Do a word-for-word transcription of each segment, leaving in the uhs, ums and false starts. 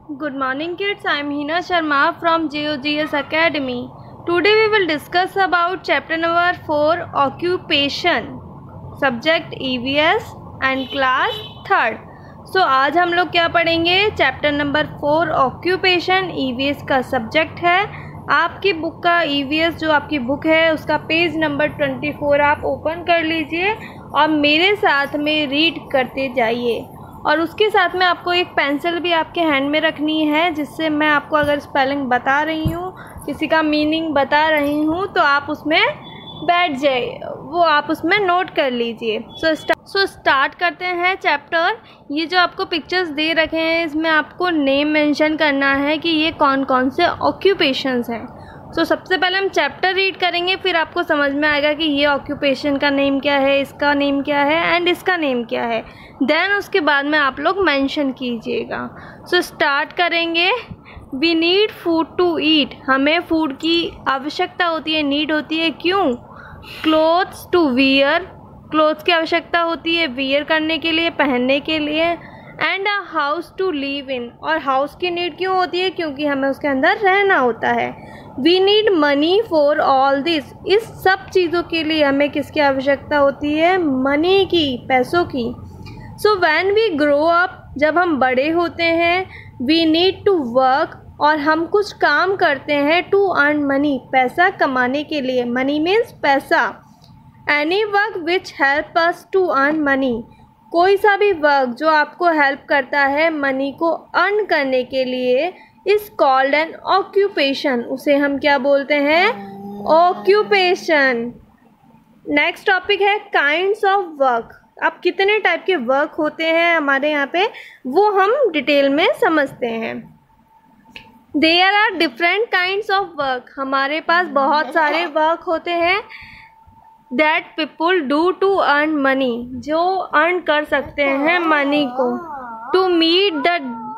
Good morning kids, I am Hina Sharma from J O G S Academy. Today we will discuss about chapter number four, Occupation, subject E V S and class third. So आज हम लोग क्या पढ़ेंगे? Chapter number four occupation, E V S का subject है. आपकी book का E V S जो आपकी बुक है उसका पेज नंबर ट्वेंटी फोर आप ओपन कर लीजिए और मेरे साथ में रीड करते जाइए. और उसके साथ में आपको एक पेंसिल भी आपके हैंड में रखनी है, जिससे मैं आपको अगर स्पेलिंग बता रही हूँ, किसी का मीनिंग बता रही हूँ, तो आप उसमें बैठ जाइए, वो आप उसमें नोट कर लीजिए. सो सो स्टार्ट करते हैं चैप्टर. ये जो आपको पिक्चर्स दे रखे हैं इसमें आपको नेम मेंशन करना है कि ये कौन कौन से ऑक्यूपेशंस हैं. सो so, सबसे पहले हम चैप्टर रीड करेंगे, फिर आपको समझ में आएगा कि ये ऑक्यूपेशन का नेम क्या है, इसका नेम क्या है एंड इसका नेम क्या है. देन उसके बाद में आप लोग मेंशन कीजिएगा. सो so, स्टार्ट करेंगे. We need food to eat. हमें फूड की आवश्यकता होती है, नीड होती है. क्यों? Clothes to wear. क्लोथ्स की आवश्यकता होती है वियर करने के लिए, पहनने के लिए. And a house to live in. और हाउस की नीड क्यों होती है? क्योंकि हमें उसके अंदर रहना होता है. We need money for all this. इस सब चीज़ों के लिए हमें किसकी आवश्यकता होती है? मनी की, पैसों की. So when we grow up, जब हम बड़े होते हैं, वी नीड टू वर्क. और हम कुछ काम करते हैं टू अर्न मनी, पैसा कमाने के लिए. मनी मीन्स पैसा. Any work which help us to earn money. कोई सा भी वर्क जो आपको हेल्प करता है मनी को अर्न करने के लिए इज कॉल्ड एन ऑक्यूपेशन. उसे हम क्या बोलते हैं? ऑक्यूपेशन. नेक्स्ट टॉपिक है काइंड्स ऑफ वर्क. अब कितने टाइप के वर्क होते हैं हमारे यहाँ पे, वो हम डिटेल में समझते हैं. There are different kinds of work. हमारे पास बहुत सारे वर्क होते हैं that people do to earn money, जो अर्न कर सकते हैं मनी को, to meet the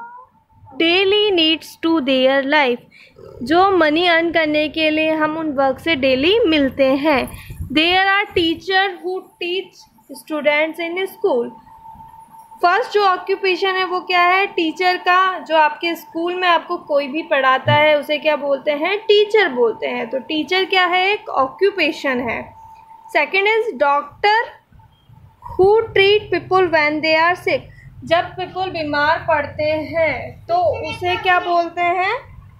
daily needs to their life. जो मनी अर्न करने के लिए हम उन वर्क से डेली मिलते हैं. There are teacher who teach students in school. First जो ऑक्यूपेशन है वो क्या है? टीचर का. जो आपके स्कूल में आपको कोई भी पढ़ाता है उसे क्या बोलते हैं? टीचर बोलते हैं. तो टीचर क्या है? एक ऑक्यूपेशन है. Second is doctor who treat people when they are sick. जब पीपल बीमार पड़ते हैं तो उसे क्या बोलते हैं?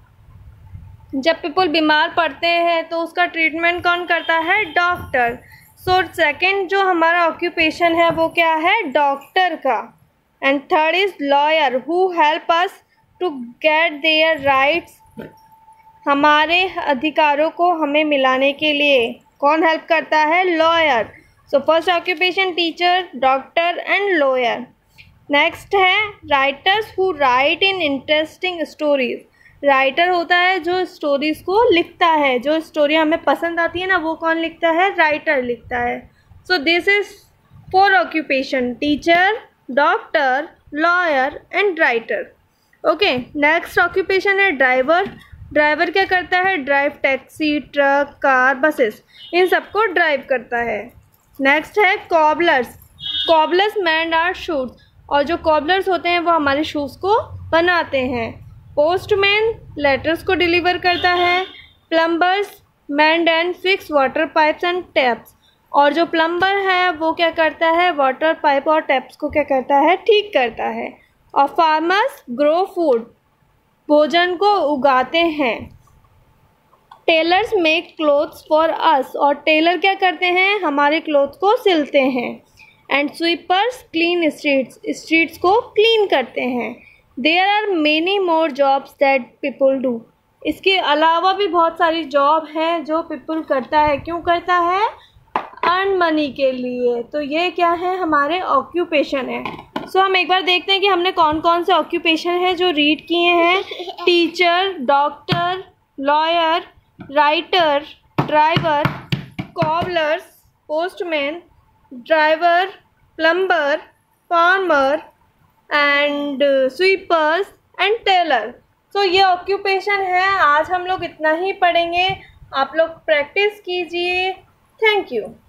जब पीपल बीमार पड़ते हैं तो उसका ट्रीटमेंट कौन करता है? डॉक्टर. सो सेकेंड जो हमारा ऑक्यूपेशन है वो क्या है? डॉक्टर का. And third is lawyer who help us to get their rights. हमारे अधिकारों को हमें मिलाने के लिए कौन हेल्प करता है? Lawyer. So first occupation teacher, doctor and lawyer. Next है writers who write in interesting stories. Writer होता है जो स्टोरीज को लिखता है. जो स्टोरी हमें पसंद आती है ना, वो कौन लिखता है? राइटर लिखता है. So this is four occupation: teacher, doctor, lawyer and writer. Okay. Next occupation है ड्राइवर. ड्राइवर क्या करता है? Drive taxi, truck, car, buses, इन सबको ड्राइव करता है. नेक्स्ट है cobblers. Cobblers mend our shoes. और जो कॉबलर्स होते हैं वो हमारे शूज़ को बनाते हैं. पोस्टमैन लेटर्स को डिलीवर करता है. Plumbers mend and fix water pipes and taps. और जो प्लम्बर है वो क्या करता है? वाटर पाइप और टैप्स को क्या करता है? ठीक करता है. और फार्मर्स ग्रो फूड. भोजन को उगाते हैं. Tailors make clothes for us. और टेलर क्या करते हैं? हमारे क्लोथ को सिलते हैं. And sweepers clean streets. Streets को क्लीन करते हैं. There are many more jobs that people do. इसके अलावा भी बहुत सारी जॉब हैं जो पीपल करता है. क्यों करता है? अर्न मनी के लिए. तो ये क्या है? हमारे ऑक्यूपेशन है. सो so, हम एक बार देखते हैं कि हमने कौन कौन से ऑक्यूपेशन है जो रीड किए हैं. Teacher, doctor, lawyer, writer, driver, cobblers, postman, driver, plumber, farmer and sweepers and tailor. So ये ऑक्यूपेशन है. आज हम लोग इतना ही पढ़ेंगे. आप लोग प्रैक्टिस कीजिए. Thank you.